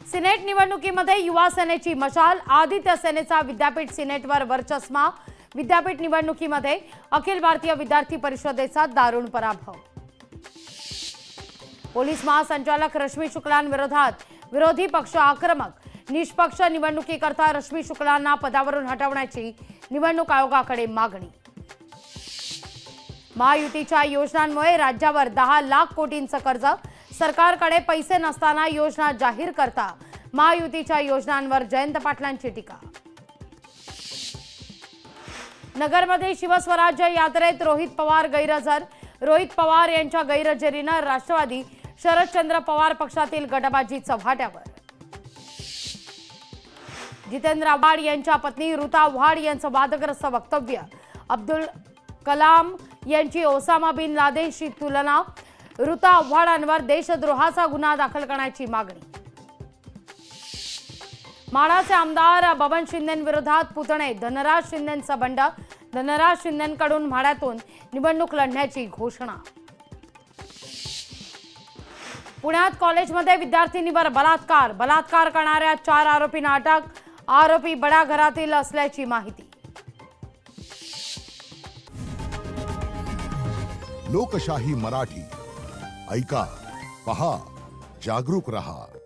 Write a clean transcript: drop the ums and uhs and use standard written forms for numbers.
Senate निवडणुकीमध्ये युवा सेनेची मशाल, आदित्य सेनेचा विद्यापीठ सिनेटवर वर्चस्व। विद्यापीठ निवडणुकीमध्ये अखिल भारतीय विद्यार्थी परिषदेचा दारुण पराभव। पोलीस महासंचालक रश्मी शुक्लांविरोधात विरोधी पक्ष आक्रमक। निष्पक्ष निवडणुकीकरता रश्मी शुक्लांना पदावरून हटवण्याची निवडणूक आयोगाकडे मागणी। महायुतीच्या योजनांमुळे राज्यावर 10 लाख कोटींचं कर्ज, सरकारकडे पैसे नसताना योजना जाहीर करता महायुतीच्या योजनांवर जयंत पाटलांची टीका। नगरमध्ये शिवस्वराज्य यात्रेत रोहित पवार गैरहजर। रोहित पवार यांच्या गैरहजेरीनं राष्ट्रवादी शरदचंद्र पवार पक्षातील गटबाजी चव्हाट्यावर। जितेंद्र आव्हाड यांच्या पत्नी ऋता आव्हाड यांचं वादग्रस्त वक्तव्य। अब्दुल कलाम यांची ओसामा बिन लादेनशी तुलना। ऋता आव्हाडांवर देशद्रोहाचा गुन्हा दाखल करण्याची मागणी। माढाचे आमदार बबन शिंदेंविरोधात पुतणे। धनराज शिंदेंचा बंड। धनराज शिंदेंकडून माढ्यातून निवडणूक लढण्याची घोषणा। पुण्यात कॉलेजमध्ये विद्यार्थिनीवर बलात्कार। बलात्कार करणाऱ्या 4 आरोपींना अटक। आरोपी बड्या घरातील असल्याची माहिती। लोकशाही मराठी ऐका, पहा, जागरूक रहा।